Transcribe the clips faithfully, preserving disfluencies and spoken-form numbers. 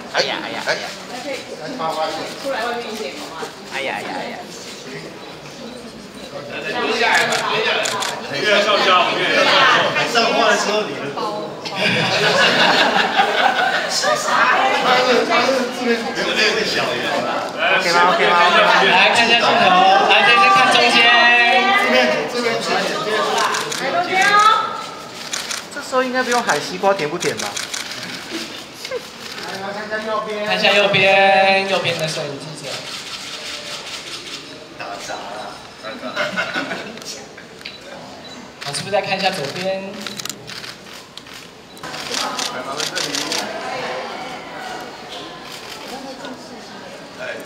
哎呀哎呀哎呀！ 出来外面一点好吗？ 哎呀哎呀哎呀！ 蹲下来吧，蹲下来。越要笑笑，越要笑笑。 海上花的时候，你的包。 是啥？ 他是他是字面字面是小圆的。 OK 吗 ？OK 吗？ 来看一下镜头，来这是看中间。 字面字面字面字面。 来中间哦。 这时候应该不用喊西瓜甜不甜吧？ 来看一下右边。 看一下右边，右边的摄影记者。 打杂了。 好，是不是再看一下左边？ 来，麻烦这里。来。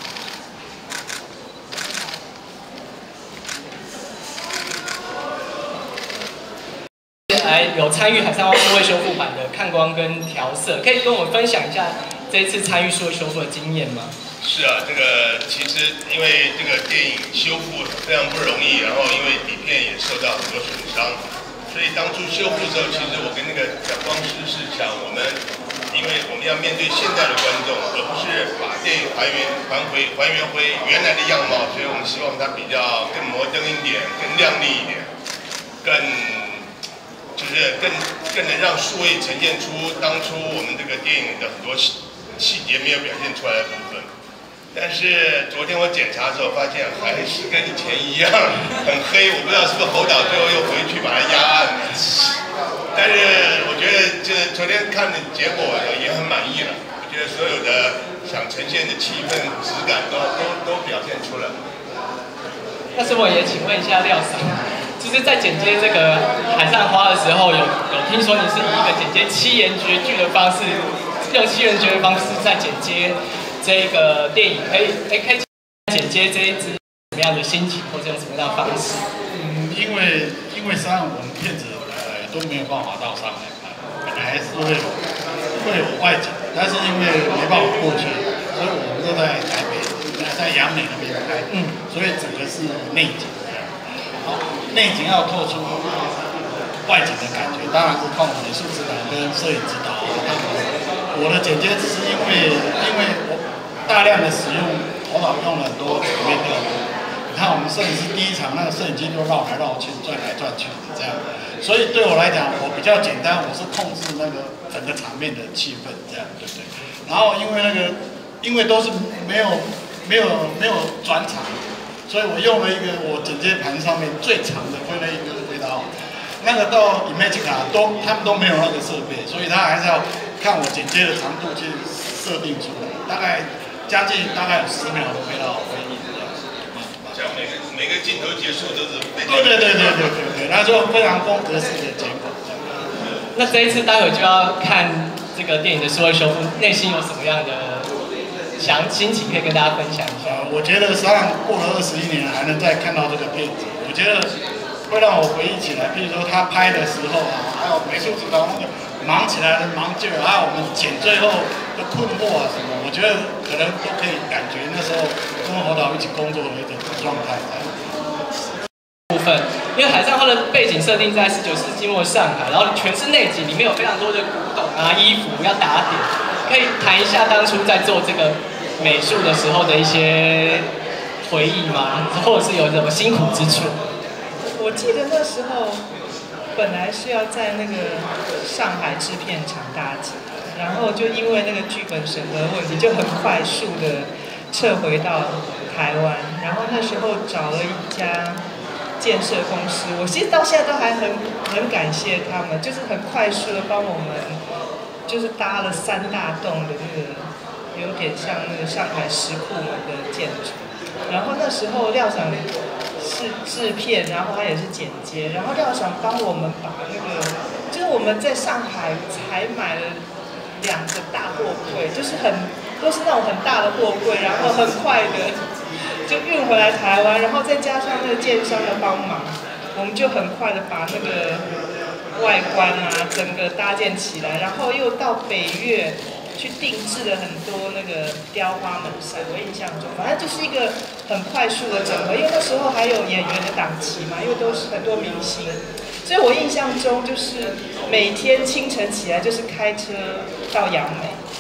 来有参与海上花数位修复版的看光跟调色，可以跟我们分享一下这一次参与数位修复的经验吗？ 是啊，这个其实因为这个电影修复非常不容易，然后因为底片也受到很多损伤，所以当初修复的时候，其实我跟那个蒋光师是想我们，因为我们要面对现在的观众，而不是把电影还原还回还原回原来的样貌，所以我们希望它比较更摩登一点，更亮丽一点，更。 就是更更能让数位呈现出当初我们这个电影的很多细细节没有表现出来的部分，但是昨天我检查的时候发现还是跟以前一样很黑，我不知道是不是侯导最后又回去把它压暗了。但是我觉得就是昨天看的结果也很满意了，我觉得所有的想呈现的气氛、质感都都都表现出来了。 那是我也请问一下廖嫂。 就是在剪接这个海上花的时候，有有听说你是以一个剪接七言绝句的方式，用七言绝句的方式在剪接这个电影，可以哎可以剪接这一支什么样的心情，或者用什么样的方式？ 嗯，因为因为实际上我们片子呃都没有办法到上海拍，本来是会有会有外景，但是因为没办法过去，所以我们都在台北，在杨美那边拍，嗯，所以整个是内景。 内景要透出外景的感觉，当然是靠美术指导跟摄影指导。我的剪接只是因为因为我大量的使用头脑用了很多场面调度。你看我们摄影师第一场那个摄影机就绕来绕去、转来转去的这样，所以对我来讲我比较简单，我是控制那个整个场面的气氛这样，对不对？然后因为那个因为都是没有没有没有转场。 所以我用了一个我剪接盘上面最长的分类一个回答，那个到 Imagica 都他们都没有那个设备，所以他还是要看我剪接的长度去设定出来，大概将近大概有十秒的回到回应这样。 像每个每个镜头结束都是对对对对对对对对，那就非常风格式的结果。 那这一次待会就要看这个电影的数位修复，内心有什么样的？ 想心情可以跟大家分享一下。 呃，我觉得实际上过了二十一年还能再看到这个片子，我觉得会让我回忆起来，譬如说他拍的时候啊，还有美术指导那个忙起来的忙劲儿，还有我们剪最后的困惑啊什么，我觉得可能都可以感觉那时候跟侯导一起工作的一种状态在。 部分，因为海上花的背景设定在十九世纪末上海，然后全是内景，里面有非常多的古董啊、衣服要打点。 可以谈一下当初在做这个美术的时候的一些回忆吗？或者是有什么辛苦之处？ 我记得那时候本来是要在那个上海制片厂搭景，然后就因为那个剧本审核问题，就很快速的撤回到台湾。然后那时候找了一家建设公司，我其实到现在都还很很感谢他们，就是很快速的帮我们。 就是搭了三大栋的那个，有点像那个上海石库门的建筑。然后那时候廖想是制片，然后他也是剪接，然后廖想帮我们把那个，就是我们在上海才买了两个大货柜，就是很都是那种很大的货柜，然后很快的就运回来台湾，然后再加上那个建商的帮忙，我们就很快的把那个。 外观啊，整个搭建起来，然后又到北越去定制了很多那个雕花门扇。我印象中，反正就是一个很快速的整合，因为那时候还有演员的档期嘛，因为都是很多明星，所以我印象中就是每天清晨起来就是开车到杨梅，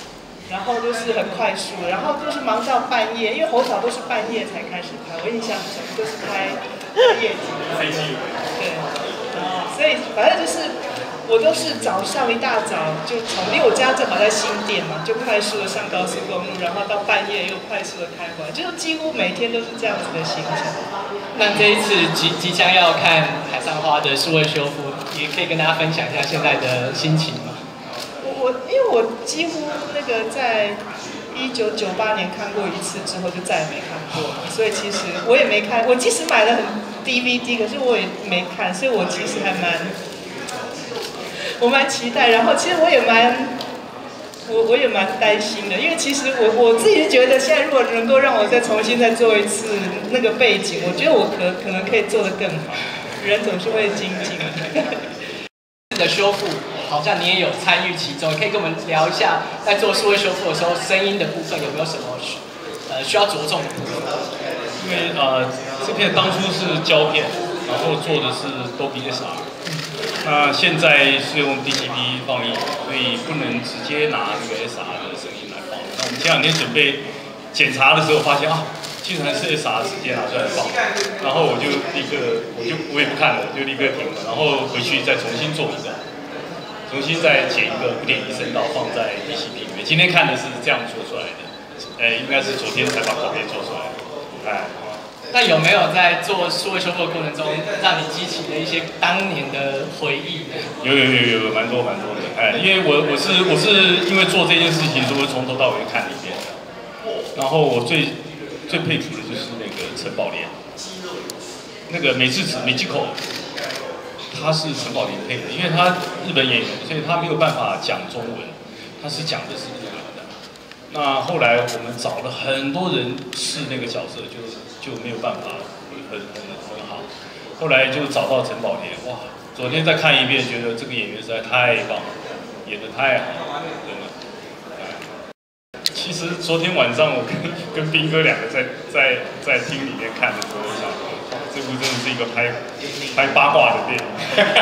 然后都是很快速，然后都是忙到半夜，因为侯导都是半夜才开始拍，我印象中都是拍夜景，对，啊，所以反正就是我都是早上一大早就从，因为我家正好在新店嘛，就快速的上高速公路，然后到半夜又快速的开回来，就是几乎每天都是这样子的行程。 那这一次即即将要看海上花的数位修复，也可以跟大家分享一下现在的心情吗？ 我我因为我几乎那个在一九九八年看过一次之后就再也没看过，所以其实我也没看，我即使买了很 D V D， 可是我也没看，所以我其实还蛮我蛮期待，然后其实我也蛮我我也蛮担心的，因为其实我我自己觉得现在如果能够让我再重新再做一次那个背景，我觉得我可可能可以做得更好，人总是会精进的。 的修复好像你也有参与其中，可以跟我们聊一下，在做数位修复的时候，声音的部分有没有什么呃需要着重的部分？ 因为呃这片当初是胶片，然后做的是 Dolby S R， 那现在是用 D C P 放映，所以不能直接拿那个 S R 的声音来放。那我们前两天准备检查的时候发现啊，竟然是 S R 直接拿出来放，然后我就立刻我就我也不看了，就立刻停了，然后回去再重新做一个。重新再剪一个五点一声道放在 D C P 里面。今天看的是这样做出来的，呃，应该是昨天才把口碑做出来的。哎， 那有没有在做数位修复的过程中，让你激起了一些当年的回忆？ 有有有有蛮多蛮多的，哎，因为我我是我是因为做这件事情，所以我从头到尾看了一遍。然后我最最佩服的就是那个陈宝莲，那个美智子美纪口。他是陈宝莲配的，因为他日本演员，所以他没有办法讲中文，他是讲的是日文的。那后来我们找了很多人试那个角色，就就没有办法很很很好。后来就找到陈宝莲，哇！昨天再看一遍，觉得这个演员实在太棒了，演得太好了，真的。其实昨天晚上我跟跟斌哥两个在在在厅里面看的时候，我想。这部真的是一个拍拍八卦的电影，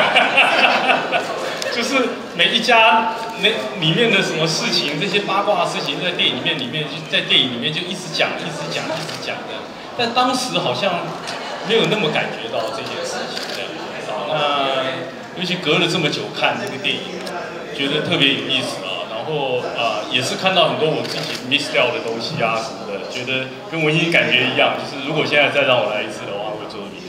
就是每一家那里面的什么事情，这些八卦的事情在电影里面里面就在电影里面就一直讲，一直讲，一直讲的。但当时好像没有那么感觉到这件事情这样。那尤其隔了这么久看这个电影，觉得特别有意思啊。然后啊、呃，也是看到很多我自己 miss 掉的东西啊什么的，觉得跟文艺感觉一样。就是如果现在再让我来一次的话，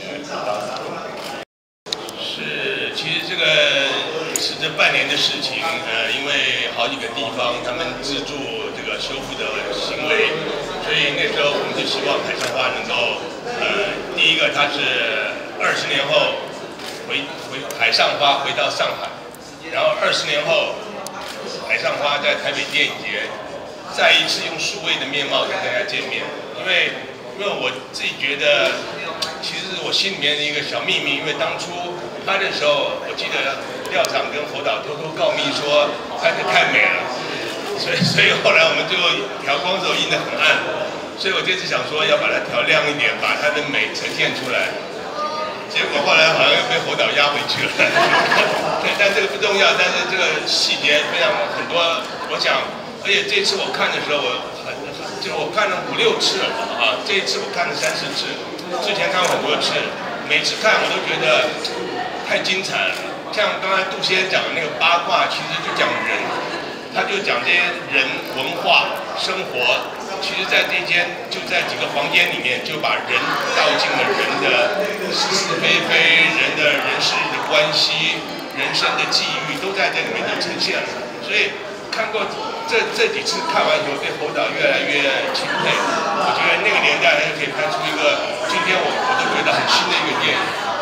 是，其实这个是这半年的事情，呃，因为好几个地方他们资助这个修复的行为，所以那时候我们就希望海上花能够，呃，第一个它是二十年后回回海上花回到上海，然后二十年后海上花在台北电影节再一次用数位的面貌跟大家见面，因为因为我自己觉得。其实是我心里面的一个小秘密，因为当初拍的时候，我记得廖长跟侯导偷偷告密说拍得太美了，所以所以后来我们就调光的时候印得很暗，所以我这次想说要把它调亮一点，把它的美呈现出来。结果后来好像又被侯导压回去了，对，但这个不重要，但是这个细节非常很多，我想，而且这次我看的时候，我很就我看了五六次了啊，这一次我看了三四次。之前看过很多次，每次看我都觉得太精彩了。像刚才杜先生讲的那个八卦，其实就讲人，他就讲这些人文化生活。其实，在这间就在几个房间里面，就把人道尽了人的是是非非，人的人事的关系，人生的际遇，都在这里面都呈现了。所以看过这这几次看完以后，对侯导越来越钦佩。我觉得那个年代他就可以拍出一个今天我我都觉得很新的一个电影。